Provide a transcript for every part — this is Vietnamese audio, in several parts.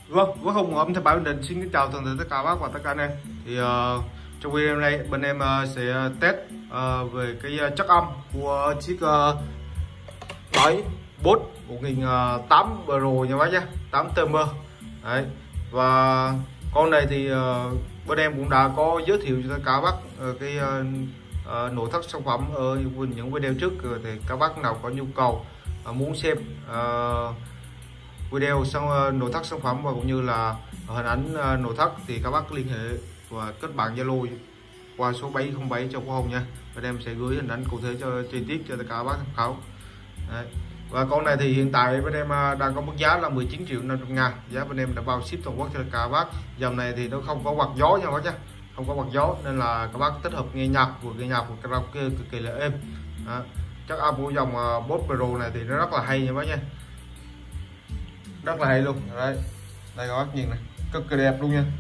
Vâng, với Hùng âm thanh Bảo Bình Định xin kính chào toàn thể tất cả bác và tất cả anh em. Thì trong video này bên em sẽ test về cái chất âm của chiếc tỏi Boss 1008 Pro nha bác nhé, 8 TM. Đấy. Và con này thì bên em cũng đã có giới thiệu cho tất cả bác cái nội thất sản phẩm ở những video trước, thì các bác nào có nhu cầu muốn xem video nội thất sản phẩm và cũng như là hình ảnh nội thất thì các bác liên hệ và kết bạn Zalo qua số 707 cho cô Hồng nha. Bên em sẽ gửi hình ảnh cụ thể cho chi tiết cho tất cả bác tham khảo. Đấy. Và con này thì hiện tại bên em đang có mức giá là 19.500.000, giá bên em đã bao ship toàn quốc cho tất cả bác. Dòng này thì nó không có quạt gió nha bác nhé, không có quạt gió nên là các bác tích hợp nghe nhạc vừa karaoke cực kỳ là êm. Đó. Chất âm của dòng Boss Pro này thì nó rất là hay nha bác nha, rất là hay luôn. Đấy, đây các bác nhìn này, cực kỳ đẹp luôn nha.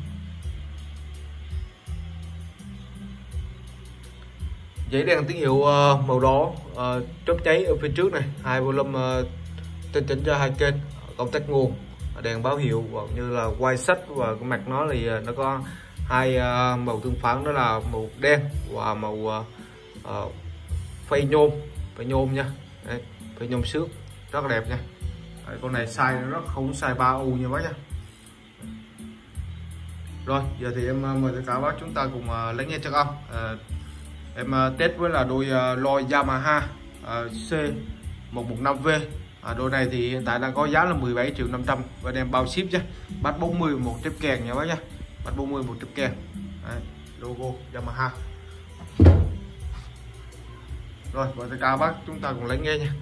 Dãy đèn tín hiệu màu đỏ chớp cháy ở phía trước này, hai volume tinh chỉnh cho hai kênh, công tắc nguồn, đèn báo hiệu và như là quay sách, và cái mặt nó thì nó có hai màu tương phản, đó là màu đen và màu phay nhôm nha. Đấy, phay nhôm xước rất là đẹp nha. Đấy, con này size nó không size 3U nha bác nha. Rồi giờ thì em mời tất cả bác chúng ta cùng lắng nghe chất âm. Em test với là đôi loa Yamaha C115V. Đôi này thì hiện tại đang có giá là 17.500.000 và em bao ship nhé. Bass 40 một trip kèn nha bác nha, Bass 40 một trip kèn. Đấy, logo Yamaha. Rồi và tất cả bác chúng ta cùng lắng nghe nha.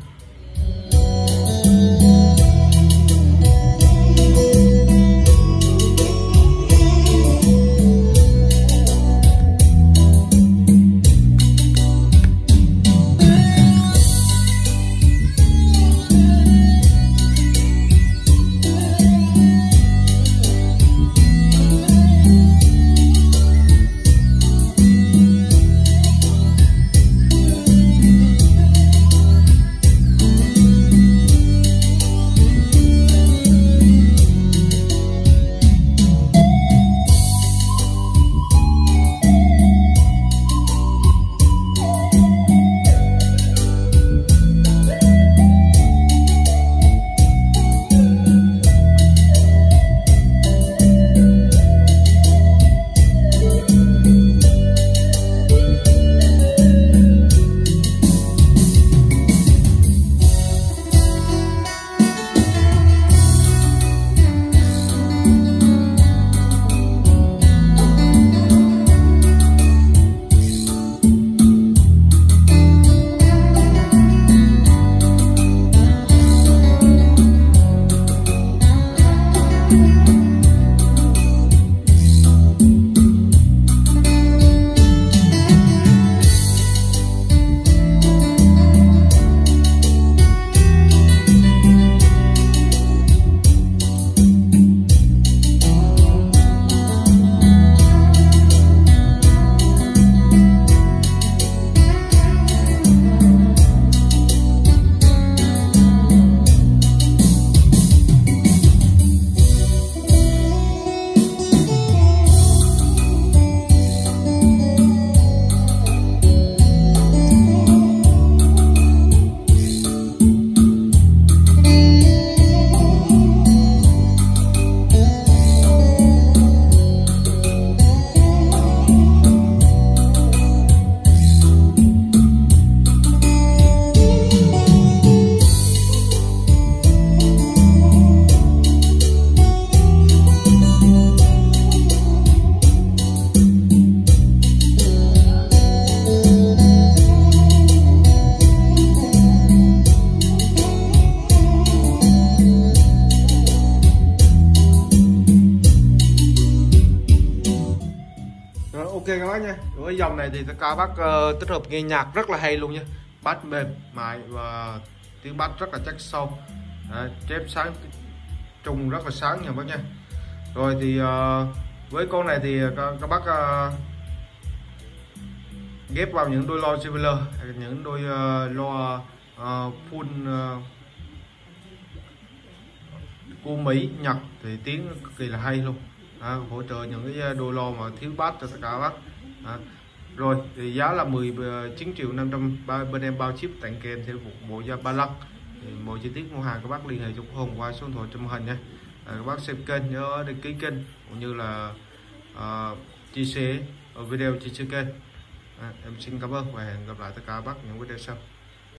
Ok các bác nha. Với dòng này thì tất cả bác tích hợp nghe nhạc rất là hay luôn nha, bass mềm mại và tiếng bass rất là chắc sâu. Đấy, chép sáng trùng rất là sáng nha bác nha. Rồi thì với con này thì các bác ghép vào những đôi loa Jubiler, những đôi loa full của Mỹ, Nhật thì tiếng cực kỳ là hay luôn. Hỗ trợ những cái đôi lo mà thiếu bass cho tất cả các bác. Rồi thì giá là 19.500.000, bên em bao ship tặng kèm theo một bộ da ba lăng. Thì mọi chi tiết mua hàng các bác liên hệ cho Quốc Hùng qua số điện thoại trên màn hình nha. Các bác xem kênh nhớ đăng ký kênh cũng như là chia sẻ ở video chia sẻ kênh. Em xin cảm ơn và hẹn gặp lại tất cả các bác những video sau.